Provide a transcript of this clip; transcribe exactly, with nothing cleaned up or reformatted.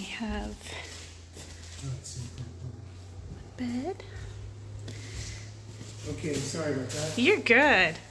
We have a bed. Okay, sorry about that. You're good.